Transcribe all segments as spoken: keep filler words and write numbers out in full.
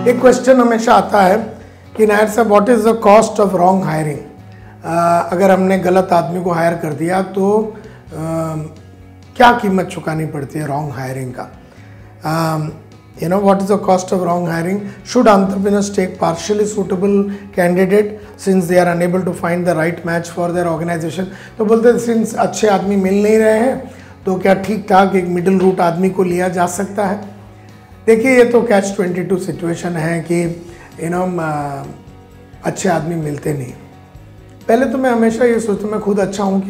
एक क्वेश्चन हमेशा आता है कि नायर साहब what is the cost of wrong hiring. अगर हमने गलत आदमी को हायर कर दिया तो आ, क्या कीमत चुकानी पड़ती है रॉन्ग हायरिंग का। You know what is the cost of wrong hiring. Should entrepreneurs take partially suitable candidate since they are unable to find the right match for their organisation. तो बोलते हैं सिंस अच्छे आदमी मिल नहीं रहे हैं तो क्या ठीक ठाक एक मिडिल रूट आदमी को लिया जा सकता है। देखिए ये तो कैच ट्वेंटी टू सिचुएशन है कि यू नो अच्छे आदमी मिलते नहीं। पहले तो मैं हमेशा ये सोचता मैं खुद अच्छा हूँ क्या।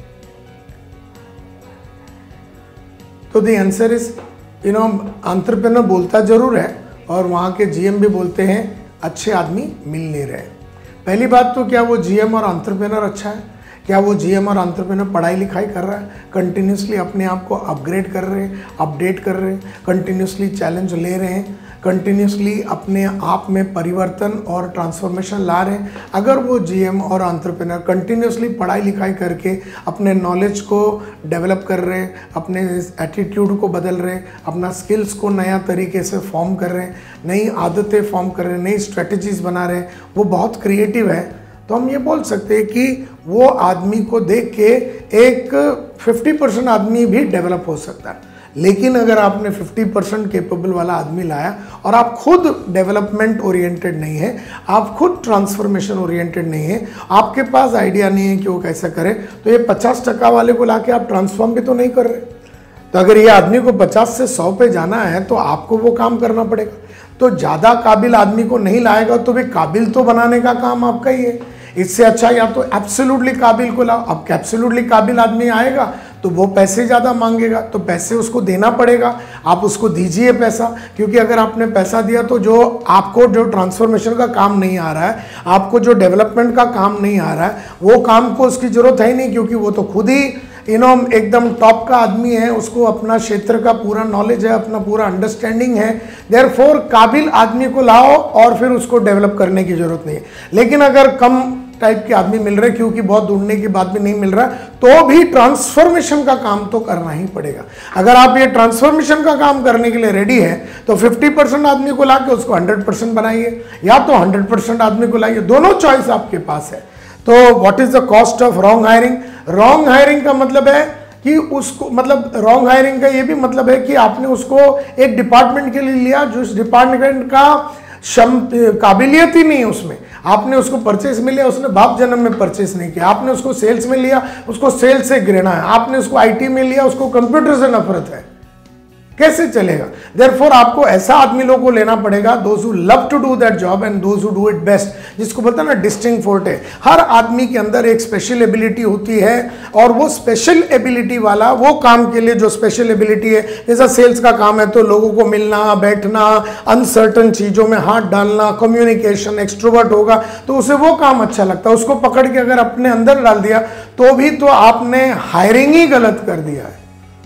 तो the answer is you know entrepreneur बोलता जरूर है और वहाँ के जीएम भी बोलते हैं अच्छे आदमी मिल नहीं रहे। पहली बात तो क्या वो जीएम और एंटरप्रेन्योर अच्छा है? क्या वो जीएम और एंटरप्रेन्योर पढ़ाई लिखाई कर रहा है, कंटिन्यूसली अपने आप को अपग्रेड कर रहे हैं, अपडेट कर रहे हैं, कंटिन्यूसली चैलेंज ले रहे हैं, कंटिन्यूसली अपने आप में परिवर्तन और ट्रांसफॉर्मेशन ला रहे हैं। अगर वो जीएम और एंटरप्रेन्योर कंटिन्यूसली पढ़ाई लिखाई करके अपने नॉलेज को डेवलप कर रहे हैं, अपने एटीट्यूड को बदल रहे हैं, अपना स्किल्स को नया तरीके से फॉर्म कर रहे हैं, नई आदतें फॉर्म कर रहे हैं, नई स्ट्रेटजीज बना रहे हैं, वो बहुत क्रिएटिव है, तो हम ये बोल सकते हैं कि वो आदमी को देख के एक फिफ्टी परसेंट आदमी भी डेवलप हो सकता है। लेकिन अगर आपने फिफ्टी परसेंट केपेबल वाला आदमी लाया और आप खुद डेवलपमेंट ओरिएंटेड नहीं है, आप खुद ट्रांसफॉर्मेशन ओरिएंटेड नहीं है, आपके पास आइडिया नहीं है कि वो कैसे करे, तो ये पचास टका वाले को लाके आप ट्रांसफॉर्म भी तो नहीं कर रहे। तो अगर ये आदमी को पचास से सौ पे जाना है तो आपको वो काम करना पड़ेगा। तो ज़्यादा काबिल आदमी को नहीं लाएगा तो भी काबिल तो बनाने का काम आपका ही है। इससे अच्छा या तो एब्सोल्युटली काबिल को लाओ। अब एब्सोल्युटली काबिल आदमी आएगा तो वो पैसे ज़्यादा मांगेगा, तो पैसे उसको देना पड़ेगा, आप उसको दीजिए पैसा। क्योंकि अगर आपने पैसा दिया तो जो आपको जो ट्रांसफॉर्मेशन का काम नहीं आ रहा है, आपको जो डेवलपमेंट का काम नहीं आ रहा है, वो काम को उसकी ज़रूरत है ही नहीं, क्योंकि वो तो खुद ही यू नो एकदम टॉप का आदमी है, उसको अपना क्षेत्र का पूरा नॉलेज है, अपना पूरा अंडरस्टैंडिंग है। देयरफॉर काबिल आदमी को लाओ और फिर उसको डेवलप करने की जरूरत नहीं है। लेकिन अगर कम टाइप के आदमी मिल रहे क्योंकि बहुत ढूंढने के बाद भी नहीं मिल रहा, तो भी ट्रांसफॉर्मेशन का काम तो करना ही पड़ेगा। अगर आप ये ट्रांसफॉर्मेशन का काम करने के लिए रेडी है तो फिफ्टी परसेंट आदमी को लाके उसको हंड्रेड परसेंट बनाइए, या तो हंड्रेड परसेंट आदमी को लाइए, दोनों चॉइस आपके पास है। तो what is the cost of wrong hiring. Wrong hiring का मतलब है कि उसको मतलब रॉन्ग हायरिंग का ये भी मतलब है कि आपने उसको एक डिपार्टमेंट के लिए लिया जो उस डिपार्टमेंट का क्षम काबिलियत ही नहीं है उसमें। आपने उसको परचेस में लिया, उसने बाप जन्म में परचेस नहीं किया। आपने उसको सेल्स में लिया, उसको सेल्स से घृणा है। आपने उसको आईटी में लिया, उसको कंप्यूटर से नफरत है। कैसे चलेगा? देयरफॉर आपको ऐसा आदमी लोगों को लेना पड़ेगा those who love to do that job and those who do it best, जिसको बोलते हैं ना डिस्टिंक्ट फोर्टे। हर आदमी के अंदर एक स्पेशल एबिलिटी होती है और वो स्पेशल एबिलिटी वाला वो काम के लिए जो स्पेशल एबिलिटी है, जैसा सेल्स का काम है तो लोगों को मिलना बैठना, अनसर्टन चीज़ों में हाथ डालना, कम्युनिकेशन, एक्सट्रोवर्ट होगा तो उसे वो काम अच्छा लगता है। उसको पकड़ के अगर अपने अंदर डाल दिया तो भी तो आपने हायरिंग ही गलत कर दिया है।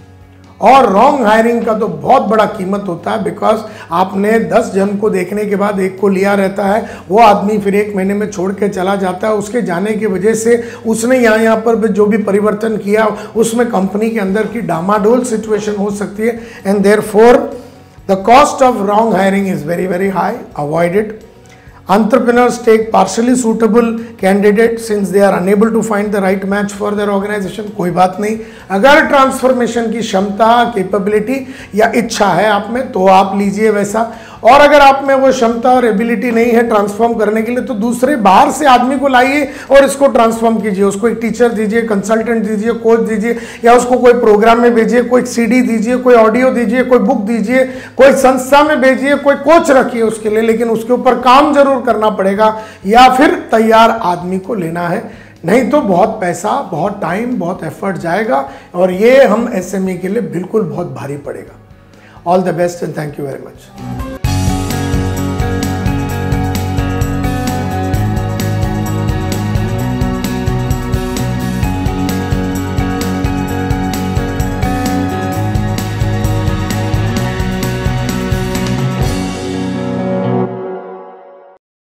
और रॉन्ग हायरिंग का तो बहुत बड़ा कीमत होता है, बिकॉज आपने दस जन को देखने के बाद एक को लिया रहता है, वो आदमी फिर एक महीने में छोड़ के चला जाता है। उसके जाने की वजह से उसने यहाँ यहाँ पर जो भी परिवर्तन किया उसमें कंपनी के अंदर की डामाडोल सिचुएशन हो सकती है। And therefore the cost of wrong hiring is very very high, avoid it. Entrepreneurs take partially suitable candidate since they are unable to find the right match for their organization। कोई बात नहीं, अगर transformation की क्षमता, capability या इच्छा है आप में तो आप लीजिए वैसा। और अगर आप में वो क्षमता और एबिलिटी नहीं है ट्रांसफॉर्म करने के लिए तो दूसरे बाहर से आदमी को लाइए और इसको ट्रांसफॉर्म कीजिए। उसको एक टीचर दीजिए, कंसल्टेंट दीजिए, कोच दीजिए, या उसको कोई प्रोग्राम में भेजिए, कोई सीडी दीजिए, कोई ऑडियो दीजिए, कोई बुक दीजिए, कोई संस्था में भेजिए, कोई कोच रखिए उसके लिए, लेकिन उसके ऊपर काम जरूर करना पड़ेगा। या फिर तैयार आदमी को लेना है, नहीं तो बहुत पैसा, बहुत टाइम, बहुत एफर्ट जाएगा और ये हम एसएमई के लिए बिल्कुल बहुत भारी पड़ेगा। All the best and thank you very much.